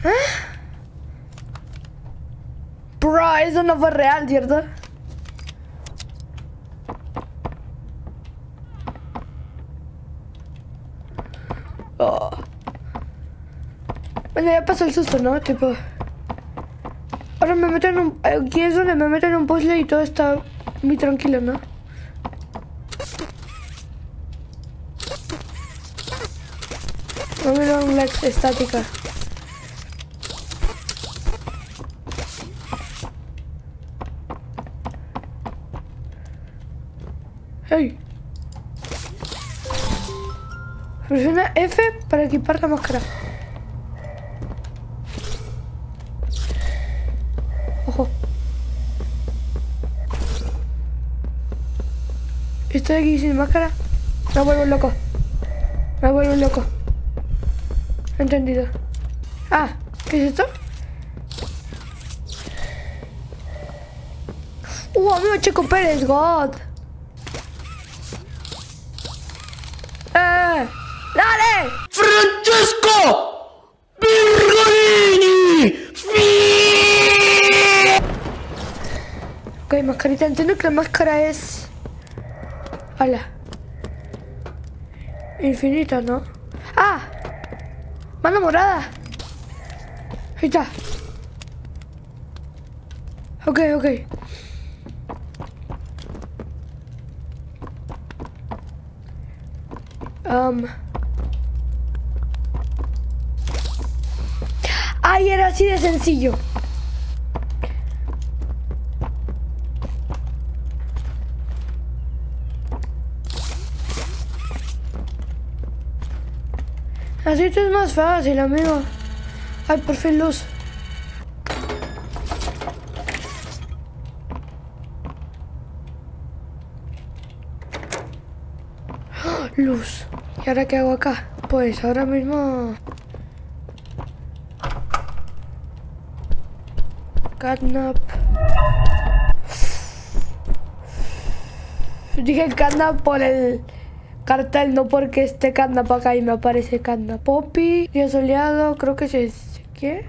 Bro, eso no fue real, ¿cierto? Oh. Bueno, ya pasó el susto, ¿no? Tipo... Ahora me meten en un... Aquí es donde me meten en un puzzle y todo está muy tranquilo, ¿no? No me da un lag estática. ¡Hey! Presiona F para equipar la máscara. Ojo. Estoy aquí sin máscara. Me vuelvo loco. Me vuelvo loco. Entendido. Ah, ¿qué es esto? Amigo Checo Pérez, God. ¡Dale! ¡Francesco Virgolini! Ok, mascarita. Entiendo que la máscara es... Hola. Infinita, ¿no? ¡Ah! Mano morada. Ahí está. Ok. Ay, era así de sencillo. Así esto es más fácil, amigo. Ay, por fin luz. Luz. ¿Y ahora qué hago acá? Pues ahora mismo... Catnap. Dije catnap por el cartel, no porque esté catnap acá y me aparece catnap. Poppy, día soleado, creo que es... ¿Qué?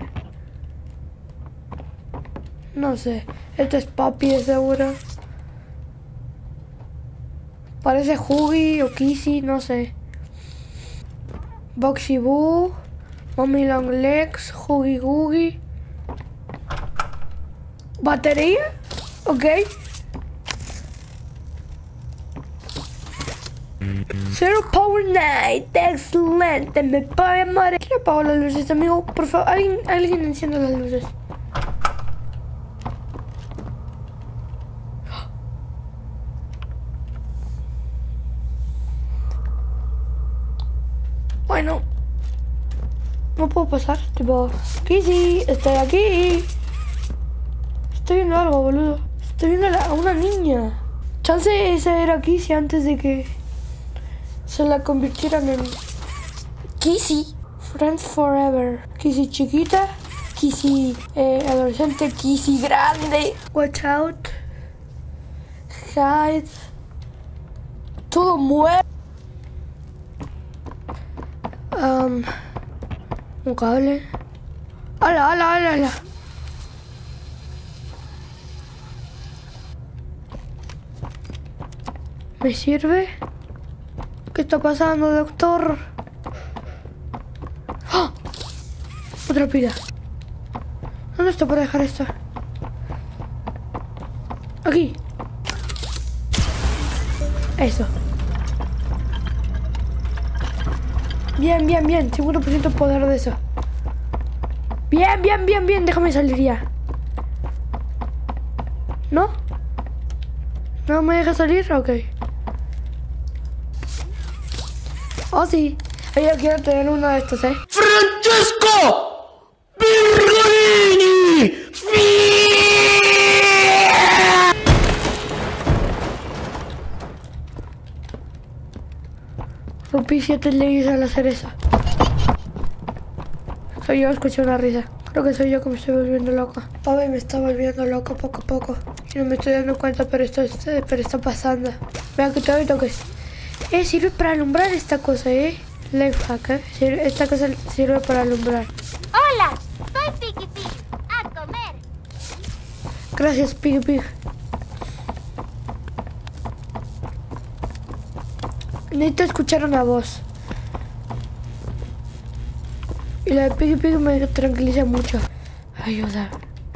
No sé. Este es Poppy, de seguro. Parece Huggy o Kissy, no sé. Boxy Boo, Mommy Long Legs, Huggy Googie. ¿Batería? Ok. Zero Power Night, excelente, me puede morir. ¿Quién apagó las luces, amigo? Por favor, alguien encienda las luces. Bueno, no puedo pasar, tipo... Kissy, estoy aquí. Estoy viendo algo, boludo. Estoy viendo a una niña. Chance esa era Kissy antes de que se la convirtieran en Kissy. Friends Forever. Kissy chiquita, Kissy adolescente, Kissy grande. Watch out. Hide. Todo muere. Un cable. ¡Hala! ¿Me sirve? ¿Qué está pasando, doctor? ¡Oh! Otra pila. ¿Dónde está para dejar esto? Aquí. Eso. Bien. 50% poder de eso. Bien. Déjame salir ya. ¿No? ¿No me deja salir? Ok. Oh, sí. Yo quiero tener uno de estos, ¡Francesco Virgolini! Rompí 7 leyes al hacer eso. Soy yo, escuché una risa. Creo que soy yo que me estoy volviendo loco. Papi me está volviendo loco poco a poco. Y no me estoy dando cuenta, pero está pasando. Vean que todavía toques. Sirve para alumbrar esta cosa, Lifehack, Esta cosa sirve para alumbrar. Hola, Gracias, Piggy Pig. Necesito escuchar una voz. Y la de Piggy Pig me tranquiliza mucho. Ayuda.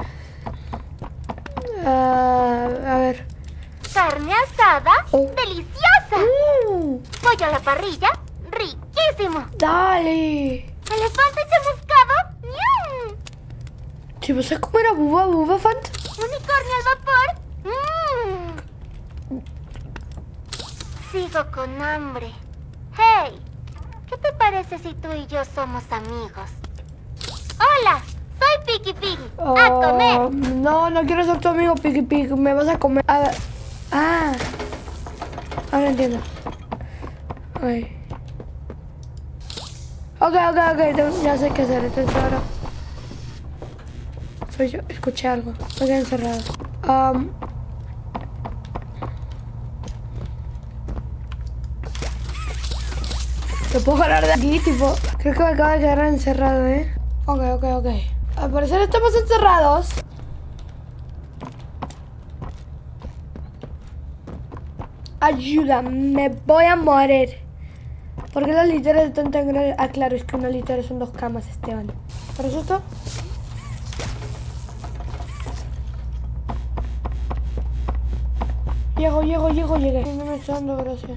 A ver. Carne asada, deliciosa. Pollo a la parrilla, riquísimo. Dale. Elefante chamuscado, ¡ñam! Si vas a comer a Bubba Fant. Unicornio al vapor, Sigo con hambre. Hey, ¿qué te parece si tú y yo somos amigos? Hola, soy Piggy Pig. ¡A comer! No, no quiero ser tu amigo, Piggy Pig. Me vas a comer. A ver. Ah. Ahora entiendo. Ay. Ok. Ya sé qué hacer. Entonces ahora. Soy yo. Escuché algo. Me quedé encerrado. ¿Te puedo ganar de aquí? Tipo, creo que me acabo de quedar encerrado, ¿eh? Ok. Al parecer estamos encerrados. Ayuda, me voy a morir. ¿Por qué las literas están tan grandes? Ah, claro, es que una litera son 2 camas, Esteban. ¿Por eso esto? Llegué. No me está dando gracia.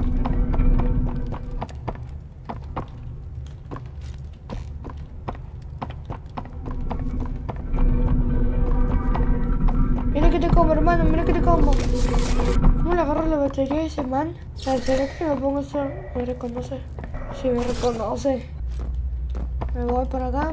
Mira que te como, hermano, mira que te como. ¿Cómo le agarro la batería a ese man? ¿Será que me pongo eso? ¿Me reconoce? Sí, me reconoce. Me voy por acá.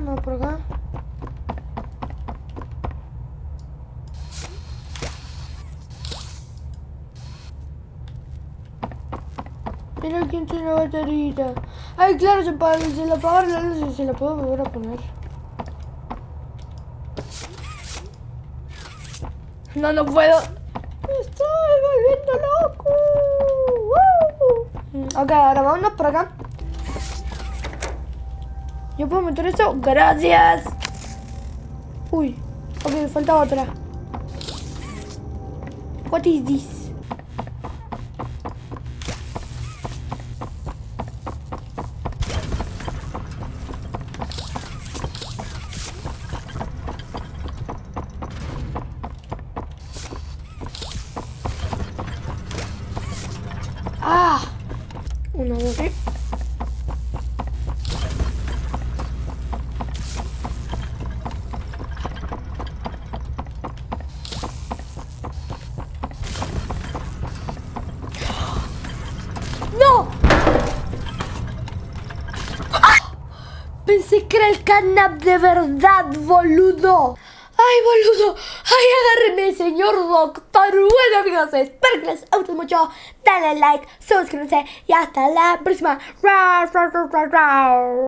Mira quién tiene la baterita. Ay, claro, se la apagaron la luz y se la puedo volver a poner. No puedo. Me estoy volviendo loco. Ok, ahora vámonos por acá. ¿Yo puedo meter eso? ¡Gracias! Uy, ok, falta otra. What is this? ¡Ah! 1, 2, 3. ¡No! ¡Ah! Pensé que era el catnap de verdad, boludo. ¡Ay, boludo! ¡Ay, agárreme, señor doctor! Bueno, amigos, espero que les guste mucho. Dale like, suscríbanse y hasta la próxima.